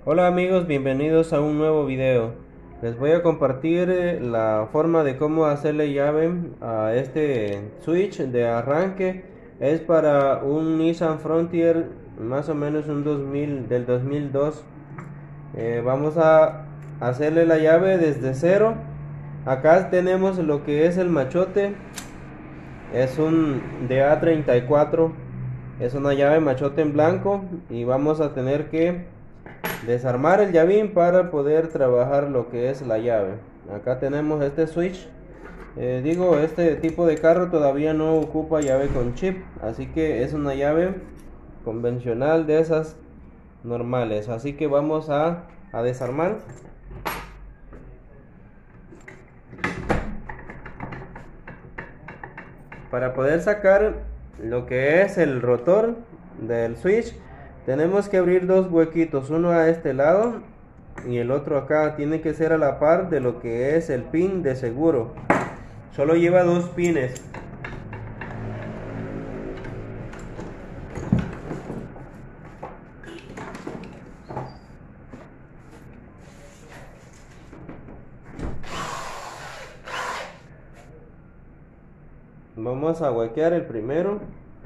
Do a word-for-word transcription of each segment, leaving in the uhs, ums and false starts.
Hola amigos, bienvenidos a un nuevo video. Les voy a compartir eh, la forma de cómo hacerle llave a este switch de arranque. Es para un Nissan Frontier, más o menos un dos mil, del dos mil dos. Eh, vamos a hacerle la llave desde cero. Acá tenemos lo que es el machote. Es un D A treinta y cuatro. Es una llave machote en blanco y vamos a tener que desarmar el llavín para poder trabajar lo que es la llave. Acá tenemos este switch. Eh, digo, este tipo de carro todavía no ocupa llave con chip, así que es una llave convencional de esas normales. Así que vamos a, a desarmar. Para poder sacar lo que es el rotor del switch, tenemos que abrir dos huequitos, uno a este lado y el otro acá. Tiene que ser a la par de lo que es el pin de seguro. Solo lleva dos pines. Vamos a huequear el primero.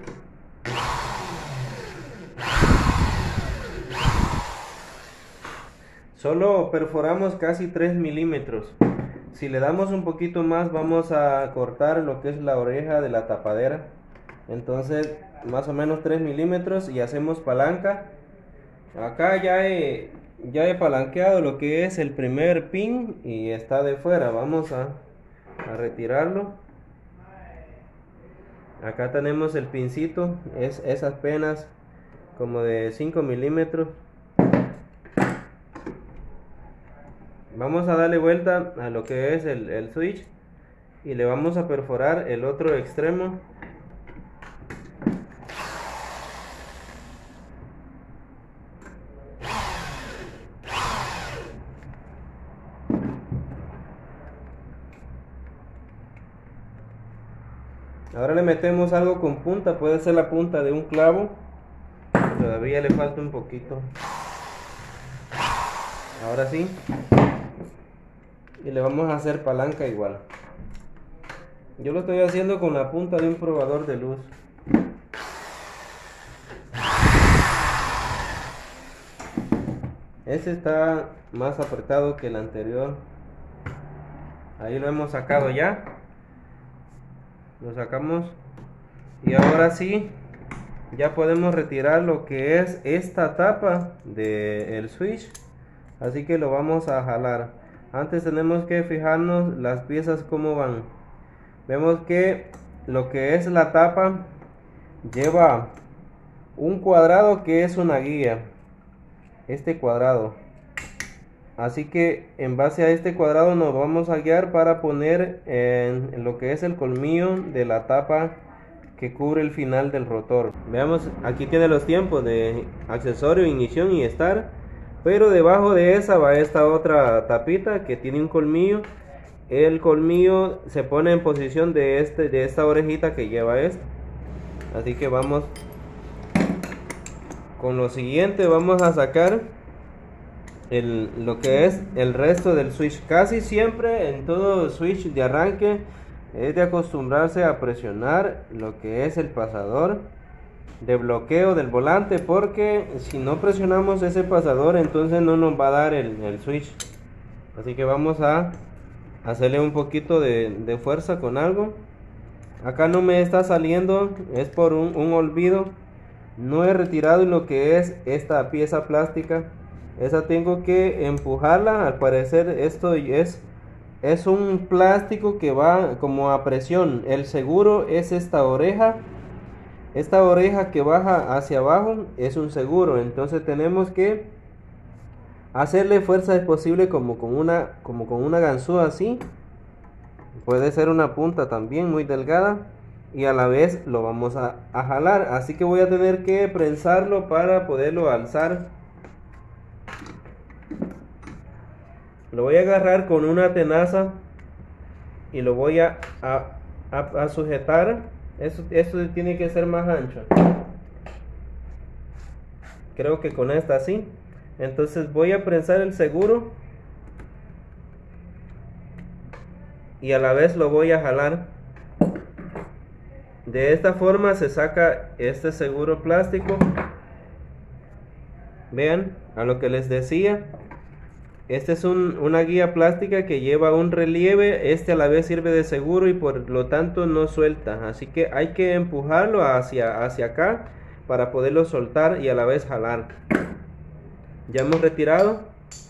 Solo perforamos casi tres milímetros. Si le damos un poquito más, vamos a cortar lo que es la oreja de la tapadera. Entonces, más o menos tres milímetros y hacemos palanca. Acá ya he, ya he palanqueado lo que es el primer pin y está de fuera. Vamos a, a retirarlo. Acá tenemos el pincito, es, es apenas como de cinco milímetros. Vamos a darle vuelta a lo que es el, el switch y le vamos a perforar el otro extremo. Ahora le metemos algo con punta, puede ser la punta de un clavo, todavía le falta un poquito. Ahora sí, y le vamos a hacer palanca igual. Yo lo estoy haciendo con la punta de un probador de luz. Este está más apretado que el anterior. Ahí lo hemos sacado ya. Lo sacamos y ahora sí ya podemos retirar lo que es esta tapa del switch, así que lo vamos a jalar. Antes tenemos que fijarnos las piezas cómo van. Vemos que lo que es la tapa lleva un cuadrado que es una guía, este cuadrado. Así que en base a este cuadrado nos vamos a guiar para poner en, en lo que es el colmillo de la tapa que cubre el final del rotor. Veamos, aquí tiene los tiempos de accesorio, ignición y start. Pero debajo de esa va esta otra tapita que tiene un colmillo. El colmillo se pone en posición de, este, de esta orejita que lleva esto. Así que vamos con lo siguiente, vamos a sacar El, lo que es el resto del switch. Casi siempre en todo switch de arranque es de acostumbrarse a presionar lo que es el pasador de bloqueo del volante, porque si no presionamos ese pasador entonces no nos va a dar el, el switch. Así que vamos a hacerle un poquito de, de fuerza con algo. Acá no me está saliendo, es por un, un olvido. No he retirado lo que es esta pieza plástica. Esa tengo que empujarla. Al parecer esto es, es un plástico que va como a presión. El seguro es esta oreja. Esta oreja que baja hacia abajo es un seguro. Entonces tenemos que hacerle fuerza es posible como con una, como con una ganzúa así. Puede ser una punta también muy delgada. Y a la vez lo vamos a, a jalar. Así que voy a tener que prensarlo para poderlo alzar. Lo voy a agarrar con una tenaza y lo voy a, a, a, a sujetar. Esto, esto tiene que ser más ancho. Creo que con esta sí. Entonces voy a prensar el seguro y a la vez lo voy a jalar. De esta forma se saca este seguro plástico. Vean, a lo que les decía, este es un, una guía plástica que lleva un relieve. Este a la vez sirve de seguro y por lo tanto no suelta, así que hay que empujarlo hacia, hacia acá para poderlo soltar y a la vez jalar. Ya hemos retirado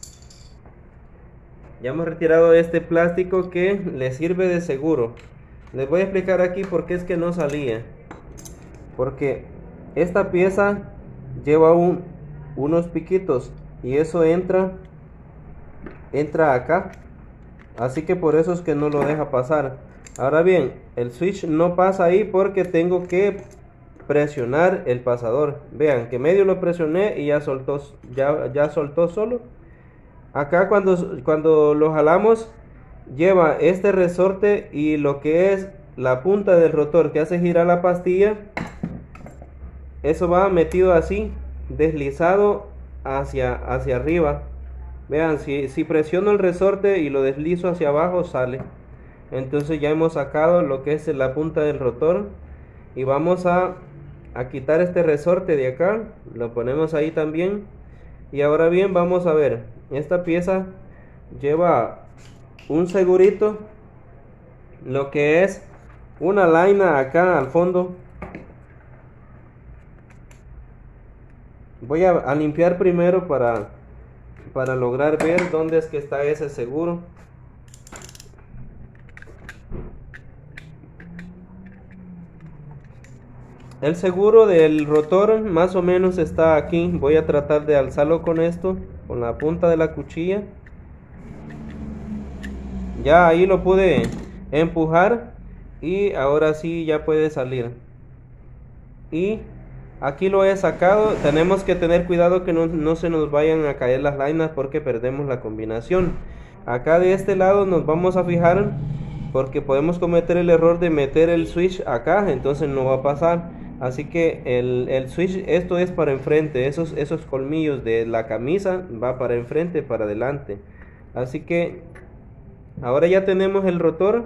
ya hemos retirado este plástico que le sirve de seguro. Les voy a explicar aquí por qué es que no salía, porque esta pieza lleva un, unos piquitos y eso entra entra acá, así que por eso es que no lo deja pasar. Ahora bien, el switch no pasa ahí porque tengo que presionar el pasador. Vean que medio lo presioné y ya soltó, ya, ya soltó solo. Acá cuando, cuando lo jalamos lleva este resorte y lo que es la punta del rotor que hace girar la pastilla, eso va metido así, deslizado hacia, hacia arriba. Vean, si, si presiono el resorte y lo deslizo hacia abajo sale. Entonces ya hemos sacado lo que es la punta del rotor y vamos a, a quitar este resorte de acá, lo ponemos ahí también. Y ahora bien, vamos a ver, esta pieza lleva un segurito, lo que es una laina acá al fondo. Voy a, a limpiar primero para, para lograr ver dónde es que está ese seguro. El seguro del rotor más o menos está aquí. Voy a tratar de alzarlo con esto, con la punta de la cuchilla. Ya ahí lo pude empujar y ahora sí ya puede salir. Y aquí lo he sacado. Tenemos que tener cuidado que no, no se nos vayan a caer las lainas porque perdemos la combinación. Acá de este lado nos vamos a fijar porque podemos cometer el error de meter el switch acá, entonces no va a pasar. Así que el, el switch, esto es para enfrente, esos, esos colmillos de la camisa va para enfrente, para adelante. Así que ahora ya tenemos el rotor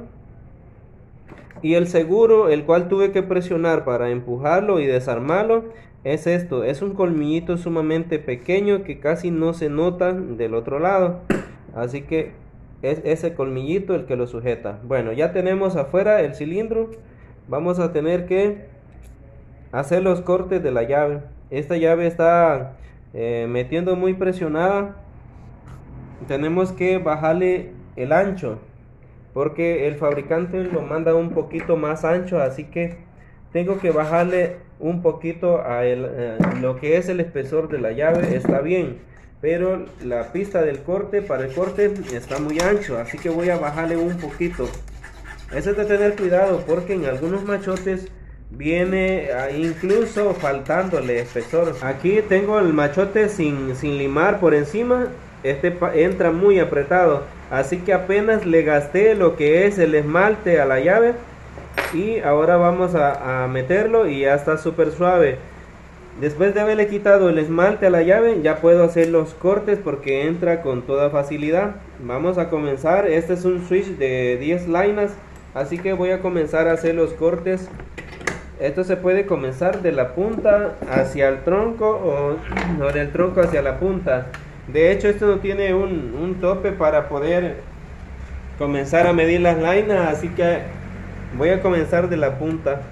y el seguro, el cual tuve que presionar para empujarlo y desarmarlo, es esto, es un colmillito sumamente pequeño que casi no se nota del otro lado. Así que es ese colmillito el que lo sujeta. Bueno, ya tenemos afuera el cilindro. Vamos a tener que hacer los cortes de la llave. Esta llave está eh, metiendo muy presionada. Tenemos que bajarle el ancho porque el fabricante lo manda un poquito más ancho, así que tengo que bajarle un poquito a el, eh, lo que es el espesor de la llave. Está bien, pero la pista del corte, para el corte está muy ancho, así que voy a bajarle un poquito. Eso es de tener cuidado porque en algunos machotes viene incluso faltándole espesor. Aquí tengo el machote sin, sin limar por encima. Este entra muy apretado, así que apenas le gasté lo que es el esmalte a la llave y ahora vamos a, a meterlo y ya está súper suave. Después de haberle quitado el esmalte a la llave ya puedo hacer los cortes porque entra con toda facilidad. Vamos a comenzar. Este es un switch de diez lainas, así que voy a comenzar a hacer los cortes. Esto se puede comenzar de la punta hacia el tronco o, o del tronco hacia la punta. De hecho, esto no tiene un, un tope para poder comenzar a medir las lainas, así que voy a comenzar de la punta.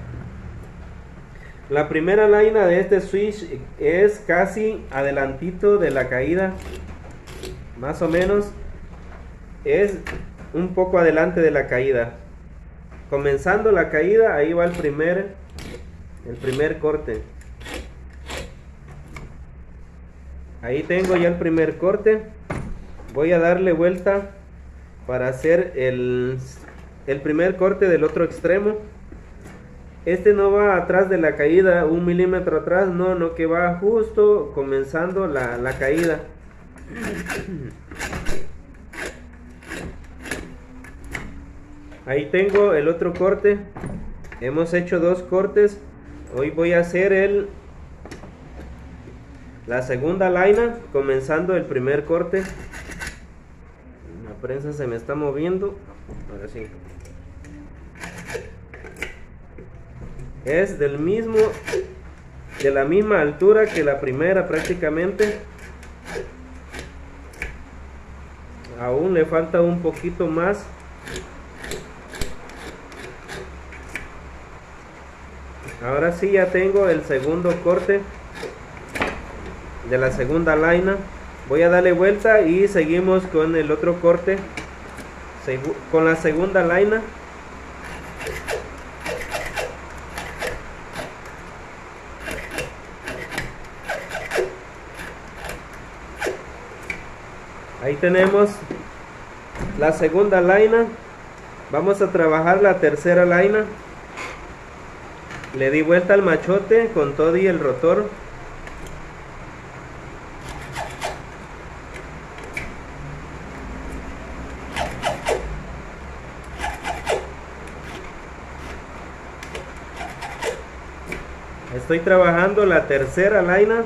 La primera laina de este switch es casi adelantito de la caída, más o menos es un poco adelante de la caída. Comenzando la caída, ahí va el primer el primer corte. Ahí tengo ya el primer corte. Voy a darle vuelta para hacer el, el primer corte del otro extremo. Este no va atrás de la caída, un milímetro atrás, no, no, que va justo comenzando la, la caída. Ahí tengo el otro corte. Hemos hecho dos cortes. Hoy voy a hacer el la segunda laina, comenzando el primer corte. La prensa se me está moviendo. Ahora sí. Es del mismo, de la misma altura que la primera prácticamente. Aún le falta un poquito más. Ahora sí ya tengo el segundo corte de la segunda laina. Voy a darle vuelta y seguimos con el otro corte con la segunda laina. Ahí tenemos la segunda laina. Vamos a trabajar la tercera laina. Le di vuelta al machote con todo y el rotor. Estoy trabajando la tercera laina.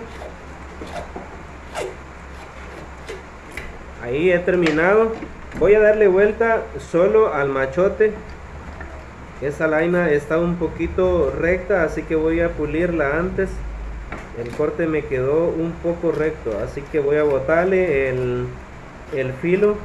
Ahí he terminado. Voy a darle vuelta solo al machote. Esa laina está un poquito recta, así que voy a pulirla antes. El corte me quedó un poco recto, así que voy a botarle el, el filo.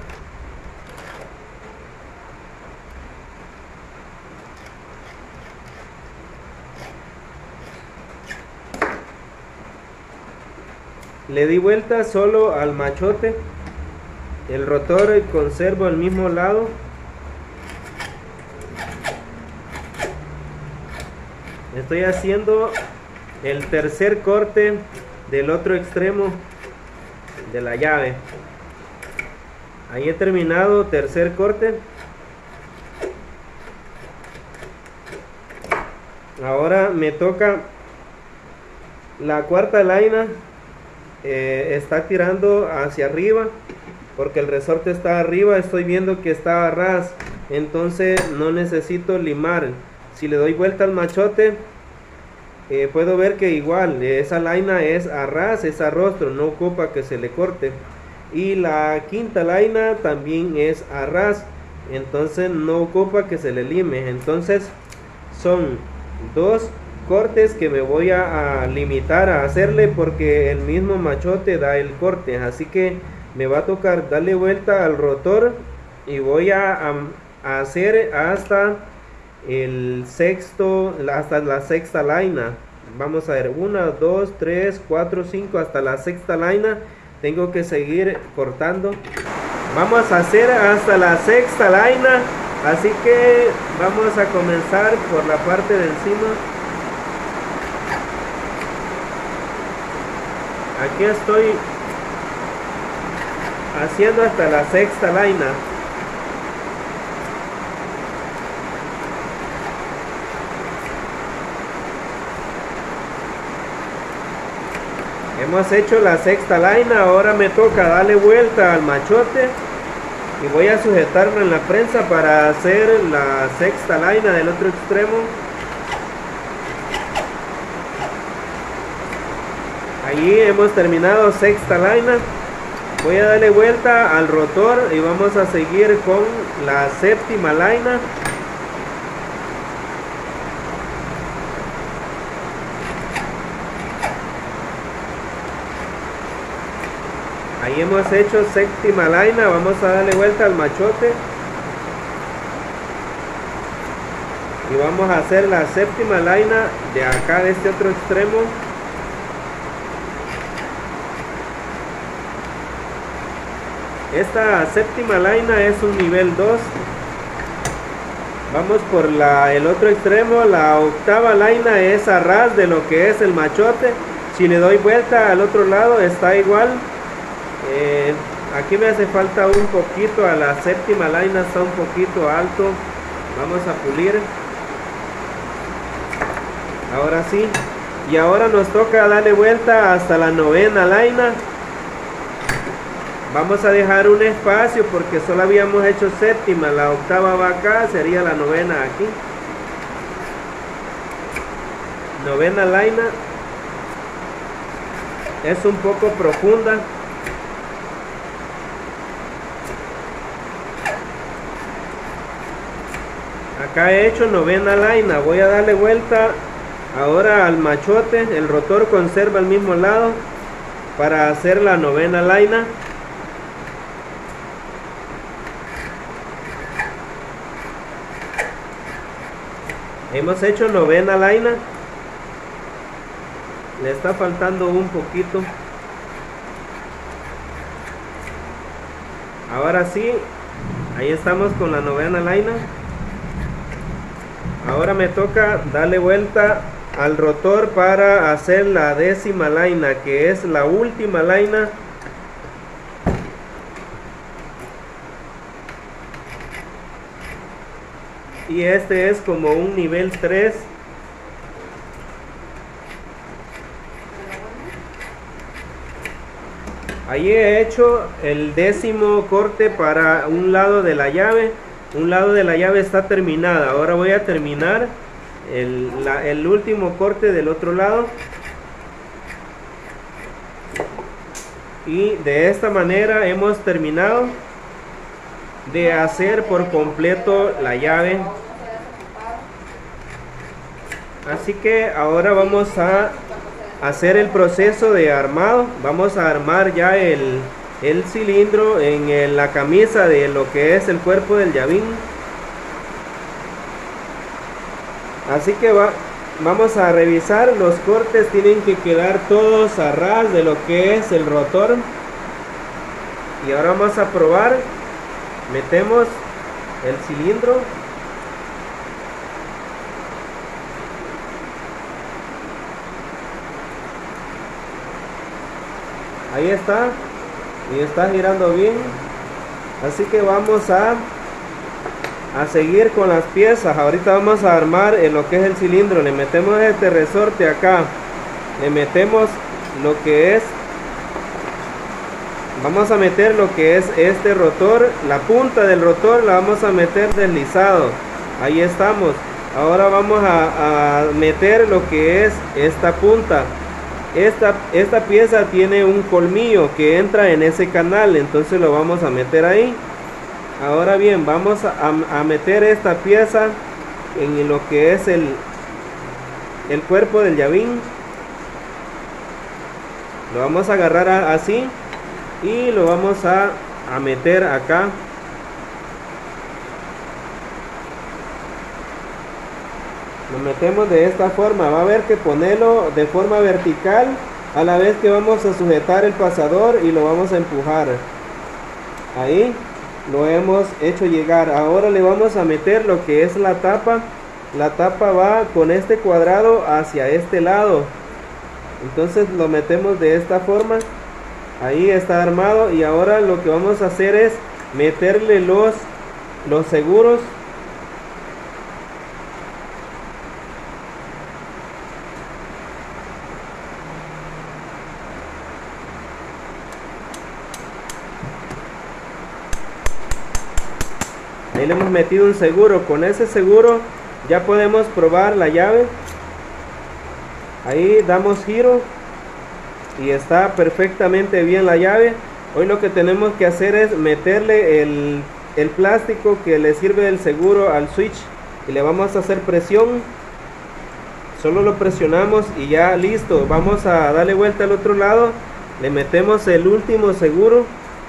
Le di vuelta solo al machote. El rotor conservo el mismo lado. Estoy haciendo el tercer corte del otro extremo de la llave. Ahí he terminado tercer corte. Ahora me toca la cuarta laina. Eh, está tirando hacia arriba porque el resorte está arriba. Estoy viendo que está a ras, entonces no necesito limar. Si le doy vuelta al machote, eh, puedo ver que igual esa laina es a ras, es a rostro, no ocupa que se le corte. Y la quinta laina también es a ras, entonces no ocupa que se le lime. Entonces son dos cortes que me voy a, a limitar a hacerle porque el mismo machote da el corte. Así que me va a tocar darle vuelta al rotor y voy a, a, a hacer hasta el sexto, hasta la sexta laina. Vamos a ver, una, dos, tres, cuatro, cinco, hasta la sexta laina. Tengo que seguir cortando. Vamos a hacer hasta la sexta laina, así que vamos a comenzar por la parte de encima. Aquí estoy haciendo hasta la sexta laina. Hemos hecho la sexta laina. Ahora me toca darle vuelta al machote y voy a sujetarlo en la prensa para hacer la sexta laina del otro extremo. Allí hemos terminado sexta laina. Voy a darle vuelta al rotor y vamos a seguir con la séptima laina. Ahí hemos hecho séptima laina. Vamos a darle vuelta al machote y vamos a hacer la séptima laina de acá, de este otro extremo. Esta séptima laina es un nivel dos. Vamos por la, el otro extremo. La octava laina es a ras de lo que es el machote. Si le doy vuelta al otro lado está igual. Eh, aquí me hace falta un poquito. A la séptima laina está un poquito alto. Vamos a pulir. Ahora sí. Y ahora nos toca darle vuelta hasta la novena laina. Vamos a dejar un espacio porque solo habíamos hecho séptima. La octava va acá, sería la novena aquí. Novena laina. es un poco profunda. Acá he hecho novena laina, voy a darle vuelta ahora al machote, el rotor conserva el mismo lado para hacer la novena laina. Hemos hecho novena laina, le está faltando un poquito. Ahora sí, ahí estamos con la novena laina. Ahora me toca darle vuelta al rotor para hacer la décima laina, que es la última laina. Y este es como un nivel tres. Ahí he hecho el décimo corte para un lado de la llave. Un lado de la llave está terminada. Ahora voy a terminar el, la, el último corte del otro lado. Y de esta manera hemos terminado de hacer por completo la llave. Así que ahora vamos a hacer el proceso de armado. Vamos a armar ya el el cilindro en el, la camisa de lo que es el cuerpo del llavín. Así que va, vamos a revisar los cortes, tienen que quedar todos a ras de lo que es el rotor. Y ahora vamos a probar. Metemos el cilindro. Ahí está. Y está girando bien. Así que vamos a a seguir con las piezas. Ahorita vamos a armar en lo que es el cilindro. Le metemos este resorte acá, le metemos lo que es, vamos a meter lo que es este rotor, la punta del rotor la vamos a meter deslizado. Ahí estamos. Ahora vamos a, a meter lo que es esta punta. Esta, esta pieza tiene un colmillo que entra en ese canal, entonces lo vamos a meter ahí. Ahora bien, vamos a, a meter esta pieza en lo que es el, el cuerpo del llavín. Lo vamos a agarrar a, así y lo vamos a, a meter acá. Lo metemos de esta forma. Va a haber que ponerlo de forma vertical a la vez que vamos a sujetar el pasador y lo vamos a empujar. Ahí lo hemos hecho llegar. Ahora le vamos a meter lo que es la tapa. La tapa va con este cuadrado hacia este lado. Entonces lo metemos de esta forma. Ahí está armado. Y ahora lo que vamos a hacer es meterle los, los seguros. Ahí le hemos metido un seguro. Con ese seguro ya podemos probar la llave. Ahí damos giro y está perfectamente bien la llave. Hoy lo que tenemos que hacer es meterle el, el plástico que le sirve del seguro al switch y le vamos a hacer presión. Solo lo presionamos y ya listo. Vamos a darle vuelta al otro lado. Le metemos el último seguro.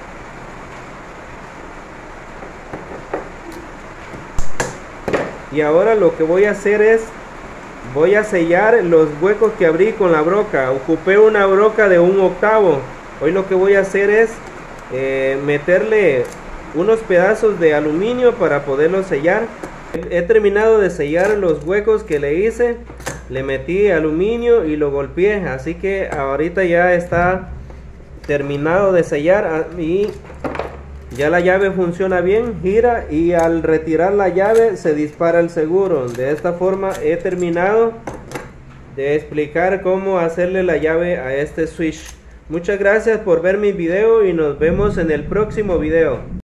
Y ahora lo que voy a hacer es, voy a sellar los huecos que abrí con la broca. Ocupé una broca de un octavo. Hoy lo que voy a hacer es eh, meterle unos pedazos de aluminio para poderlo sellar. He terminado de sellar los huecos que le hice. Le metí aluminio y lo golpeé. Así que ahorita ya está terminado de sellar y ya la llave funciona bien, gira y al retirar la llave se dispara el seguro. De esta forma he terminado de explicar cómo hacerle la llave a este switch. Muchas gracias por ver mi video y nos vemos en el próximo video.